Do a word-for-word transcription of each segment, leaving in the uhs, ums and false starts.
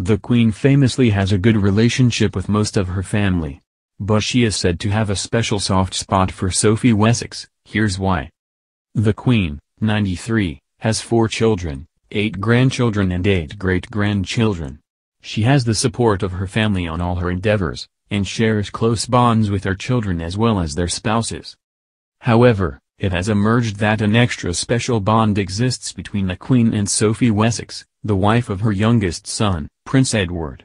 The Queen famously has a good relationship with most of her family. But she is said to have a special soft spot for Sophie Wessex. Here's why. The Queen, ninety-three, has four children, eight grandchildren and eight great-grandchildren. She has the support of her family on all her endeavors, and shares close bonds with her children as well as their spouses. However, it has emerged that an extra special bond exists between the Queen and Sophie Wessex, the wife of her youngest son, Prince Edward.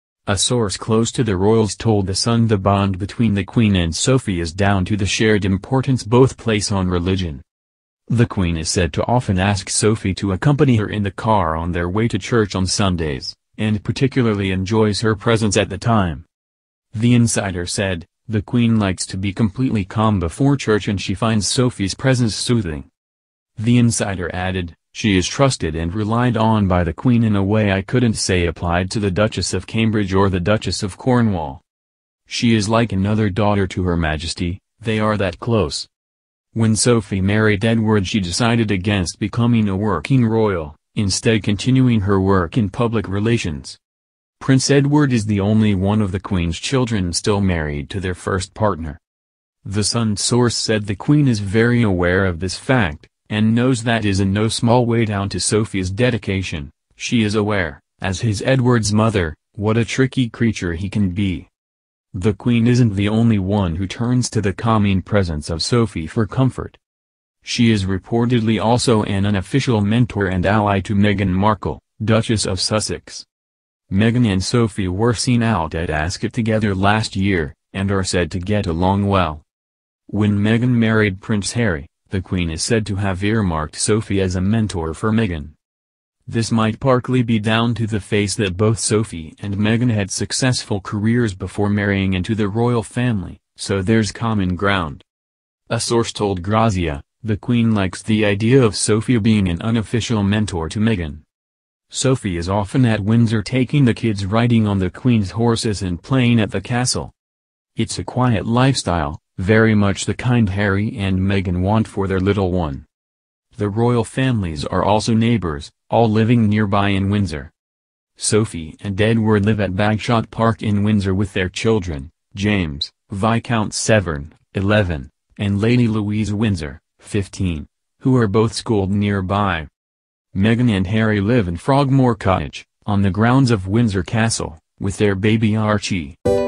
A source close to the royals told The Sun the bond between the Queen and Sophie is down to the shared importance both place on religion. The Queen is said to often ask Sophie to accompany her in the car on their way to church on Sundays, and particularly enjoys her presence at the time. The insider said, "The Queen likes to be completely calm before church and she finds Sophie's presence soothing." The insider added, "She is trusted and relied on by the Queen in a way I couldn't say applied to the Duchess of Cambridge or the Duchess of Cornwall. She is like another daughter to Her Majesty, they are that close." When Sophie married Edward, she decided against becoming a working royal, instead continuing her work in public relations. Prince Edward is the only one of the Queen's children still married to their first partner. The Sun source said the Queen is very aware of this fact, and knows that is in no small way down to Sophie's dedication. She is aware, as his Edward's mother, what a tricky creature he can be. The Queen isn't the only one who turns to the calming presence of Sophie for comfort. She is reportedly also an unofficial mentor and ally to Meghan Markle, Duchess of Sussex. Meghan and Sophie were seen out at Ascot together last year, and are said to get along well. When Meghan married Prince Harry, the Queen is said to have earmarked Sophie as a mentor for Meghan. This might partly be down to the fact that both Sophie and Meghan had successful careers before marrying into the royal family, so there's common ground. A source told Grazia, the Queen likes the idea of Sophie being an unofficial mentor to Meghan. Sophie is often at Windsor taking the kids riding on the Queen's horses and playing at the castle. It's a quiet lifestyle, very much the kind Harry and Meghan want for their little one. The royal families are also neighbors, all living nearby in Windsor. Sophie and Edward live at Bagshot Park in Windsor with their children, James, Viscount Severn, eleven, and Lady Louise Windsor, fifteen, who are both schooled nearby. Meghan and Harry live in Frogmore Cottage, on the grounds of Windsor Castle, with their baby Archie.